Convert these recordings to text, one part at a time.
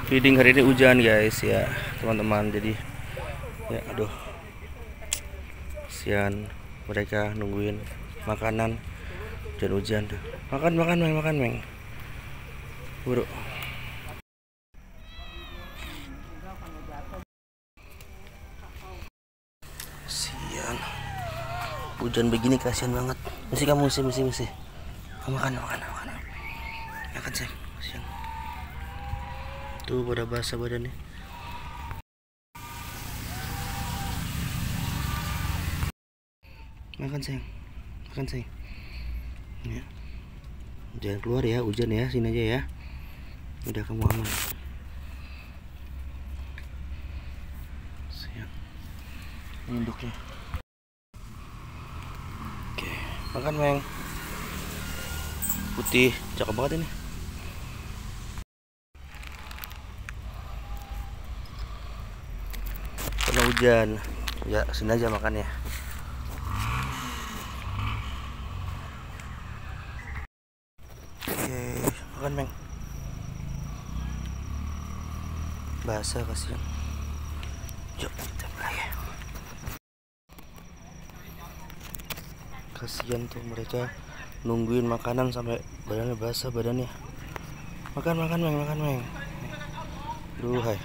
Feeding hari ini hujan guys ya teman-teman, jadi ya aduh kasihan mereka nungguin makanan dan hujan. Makan meng buru. Sian hujan begini kasihan banget. Mesti kamu mesti makan sayang. Kasihan tuh pada basah badannya. Makan sayang ya. Jangan keluar ya, hujan ya, sini aja ya. Udah kamu aman sayang. Ini induknya. Oke, makan meng. Putih, cakep banget ini. Karena hujan ya, sini aja makannya. Oke, makan meng. Basah kasihan. Yuk kita mulai ya. Kasihan tuh mereka nungguin makanan sampai badannya basah badannya. Makan meng. Duh hai.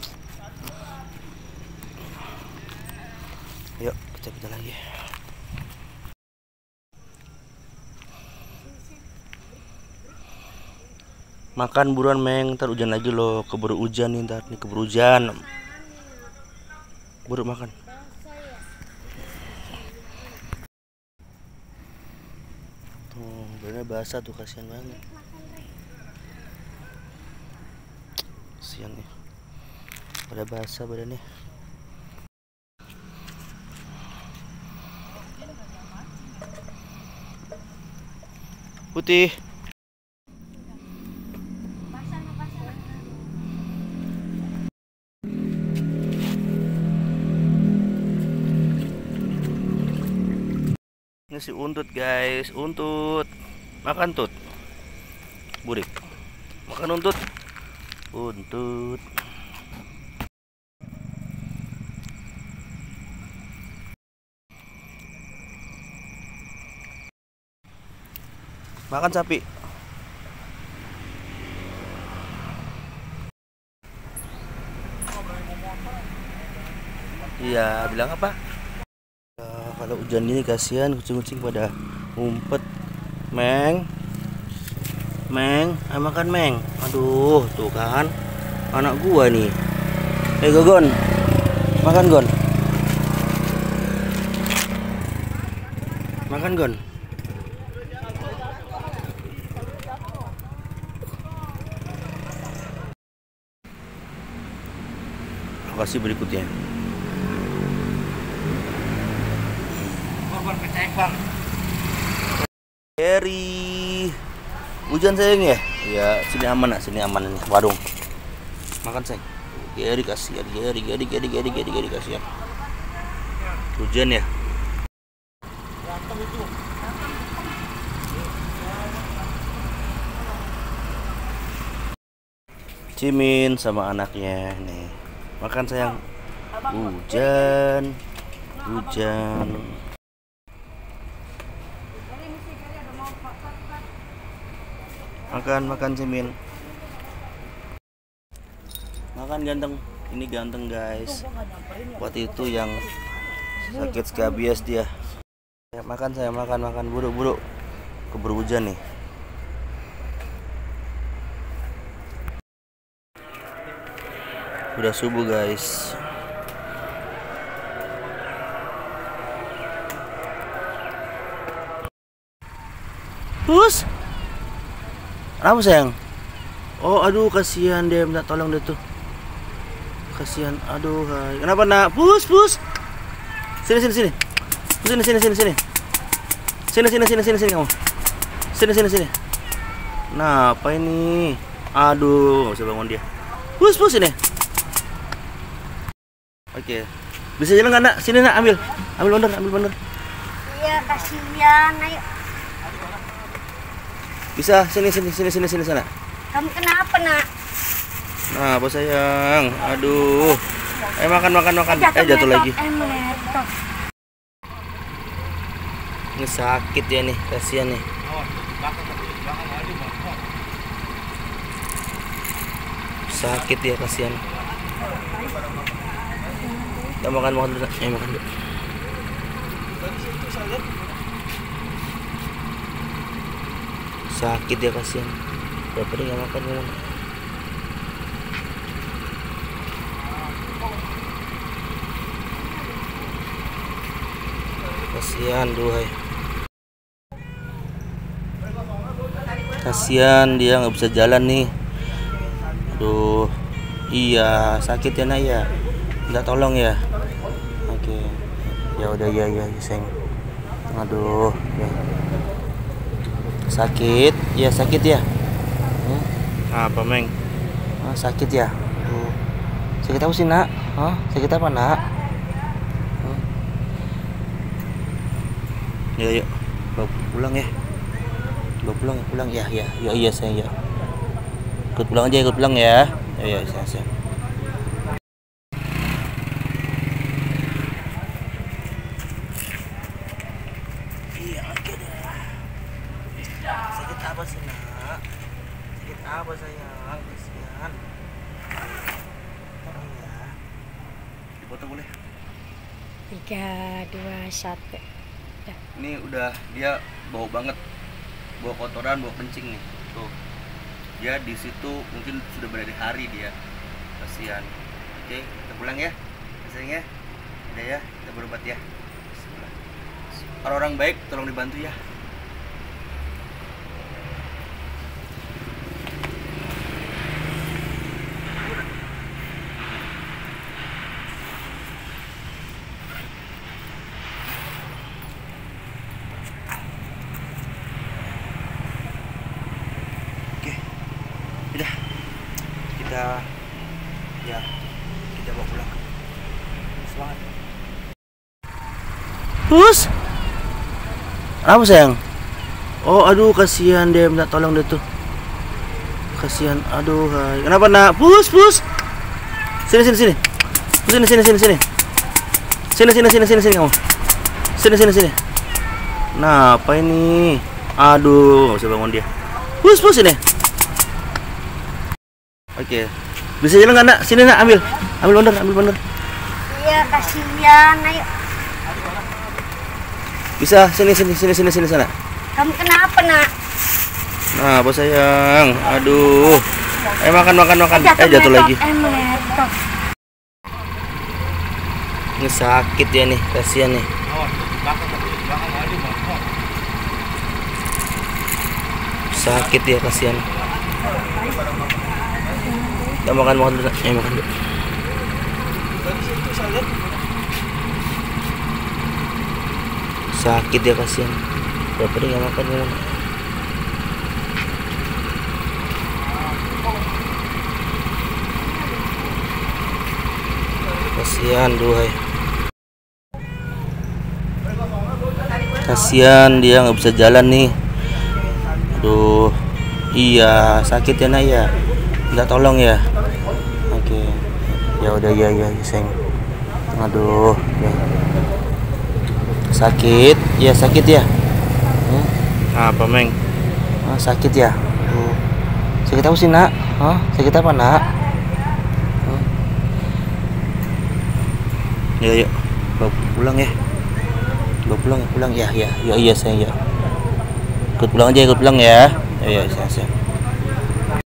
Yuk kita lagi. Makan buruan meng, ntar hujan lagi loh. Keburu hujan nih ntar nih, keburu hujan. Buru makan. Tuh badannya basah tuh, kasihan banget. Kasihan nih, pada basah badannya. Putih. Ini si untut guys, untut. Makan tut. Burik. Makan untut. Untut. Makan sapi. Iya, bilang apa? Kalau hujan gini kasihan kucing-kucing pada ngumpet. Meng, makan meng. Aduh, tuh kan anak gua nih. Gogon, makan gon. Makan gon. Lokasi berikutnya. Korban kecebang. Gary, hujan sayang ya? Ya sini aman nak, sini aman nih warung. Makan sayang. Gary kasihan, Gary kasihan. Hujan ya? Cimin sama anaknya nih. Makan sayang. Hujan. Makan Cimin. Makan ganteng. Ini ganteng guys. Waktu itu yang sakit skabies dia. Ya, makan saya makan buru keburu hujan nih. Udah subuh guys. Pus, apa sayang? Oh aduh kasihan dia, minta tolong dia tuh. Kasihan, aduh hai. Kenapa nak? Pus. Sini. Sini kamu. Sini. Nah, apa ini? Aduh, nggak bisa bangun dia. Pus ini. Oke. Bisa jalan nggak nak? Sini nak, ambil bener. Iya, kasihan, ayo. Bisa, sini sana. Kamu kenapa nak? Nah, apa sayang? Aduh. Makan. Jatuh lagi. Meletok. Ini sakit ya nih, kasihan nih. Sakit ya, kasihan. Kita makan dulu. Makan dulu. Sakit ya, kasihan. Berapa dia nggak makan ngomong. Kasihan, duhai. Kasihan dia nggak bisa jalan nih. Aduh, iya sakit ya nak ya. Minta tolong ya. Oke, ya udah ya sayang. Aduh, ya. Sakit ya. Apa Meng? Sakit ya. Sakit apa sih nak? Sakit apa nak? Ya yuk, bawa pulang ya. Pulang ya. Iya sayang ya. Ikut pulang ya. Ya sayang. Iya, oke deh. Sakit apa sih nak? Sakit apa sayang? Kasihan. Iya. Dipotong boleh? 3, 2, 1. Ini udah dia bau banget, bau kotoran, bau kencing nih. Tuh, dia di situ mungkin sudah berhari-hari dia. Kasihan. Oke, kita pulang ya, sayang ya. Udah ya, kita berobat ya. Orang baik, tolong dibantu ya. Udah, kita bawa pulang. Semangat. Pus, apa sayang? Oh, aduh, kasihan dia, minta tolong dia tuh. Kasihan, aduh, hai. Kenapa nak? Pus. Sini. Sini kamu. Sini. Nah, apa ini? Aduh, nggak bisa bangun dia. Pus ini. Oke. Bisa jalan nggak nak? Sini nak, ambil bener. Iya, kasihan. Ayo. Bisa, sini sana. Kamu kenapa nak? Nah, apa sayang? Aduh. Makan. Jatuh lagi. Meletok. Ini sakit ya nih, kasihan nih. Sakit ya, kasihan. Kita makan dulu. Makan dulu. Sakit ya, kasihan. Berapa dia nggak makan ngomong. Kasihan, duhai. Kasihan dia nggak bisa jalan nih. Aduh, iya sakit ya nak ya. Minta tolong ya. Oke, ya udah ya sayang. Aduh, ya. Sakit ya. Apa Meng? Sakit ya. Sakit apa sih nak? Sakit apa nak? Ya yuk, bawa pulang ya. Pulang ya. Iya sayang ya. Ikut pulang ya. Ya sayang.